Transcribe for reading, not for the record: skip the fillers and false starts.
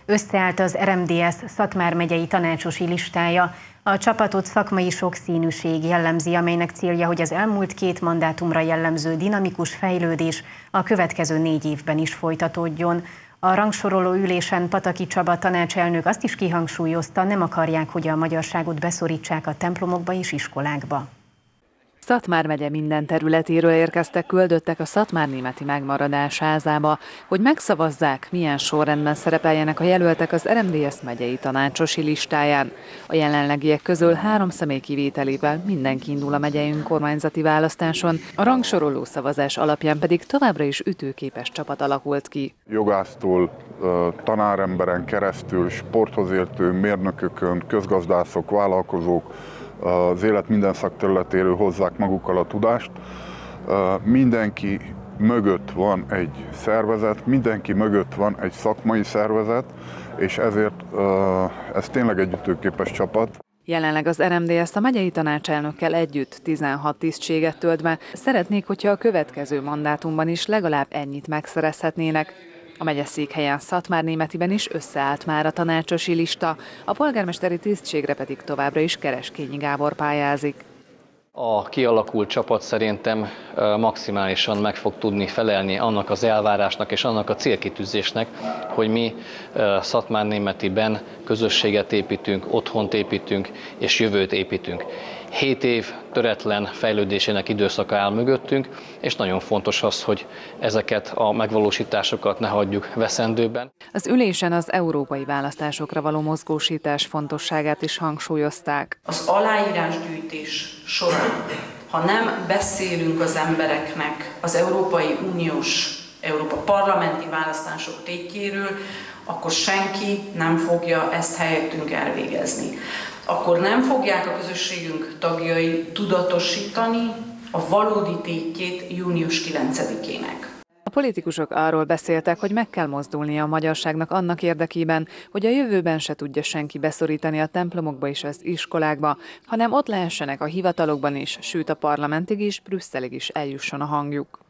Összeállt az RMDSZ Szatmár megyei tanácsosi listája. A csapatot szakmai sokszínűség jellemzi, amelynek célja, hogy az elmúlt 2 mandátumra jellemző dinamikus fejlődés a következő 4 évben is folytatódjon. A rangsoroló ülésen Pataki Csaba tanácselnök azt is kihangsúlyozta, nem akarják, hogy a magyarságot beszorítsák a templomokba és iskolákba. Szatmár megye minden területéről érkeztek küldöttek a szatmárnémeti megmaradás házába, hogy megszavazzák, milyen sorrendben szerepeljenek a jelöltek az RMDSZ megyei tanácsosi listáján. A jelenlegiek közül 3 személy kivételével mindenki indul a megyei önkormányzati választáson, a rangsoroló szavazás alapján pedig továbbra is ütőképes csapat alakult ki. Jogásztól, tanáremberen keresztül, sporthoz értő mérnökökön, közgazdászok, vállalkozók, az élet minden szakterületéről hozzák magukkal a tudást. Mindenki mögött van egy szervezet, mindenki mögött van egy szakmai szervezet, és ezért ez tényleg egy ütőképes csapat. Jelenleg az RMDSZ a megyei tanácselnökkel együtt 16 tisztséget tölt be. Szeretnék, hogyha a következő mandátumban is legalább ennyit megszerezhetnének. A megyeszékhelyen Szatmárnémetiben is összeállt már a tanácsosi lista, a polgármesteri tisztségre pedig továbbra is Kereskényi Gábor pályázik. A kialakult csapat szerintem maximálisan meg fog tudni felelni annak az elvárásnak és annak a célkitűzésnek, hogy mi Szatmárnémetiben közösséget építünk, otthont építünk és jövőt építünk. 7 év töretlen fejlődésének időszaka áll mögöttünk, és nagyon fontos az, hogy ezeket a megvalósításokat ne hagyjuk veszendőben. Az ülésen az európai választásokra való mozgósítás fontosságát is hangsúlyozták. Az aláírásgyűjtés során, ha nem beszélünk az embereknek az Európai Uniós, Európa parlamenti választások tétjéről, akkor senki nem fogja ezt helyettünk elvégezni. Akkor nem fogják a közösségünk tagjai tudatosítani a valódi tétjét június 9-ének. A politikusok arról beszéltek, hogy meg kell mozdulnia a magyarságnak annak érdekében, hogy a jövőben se tudja senki beszorítani a templomokba és az iskolákba, hanem ott lehessenek a hivatalokban is, sőt a parlamentig is, Brüsszelig is eljusson a hangjuk.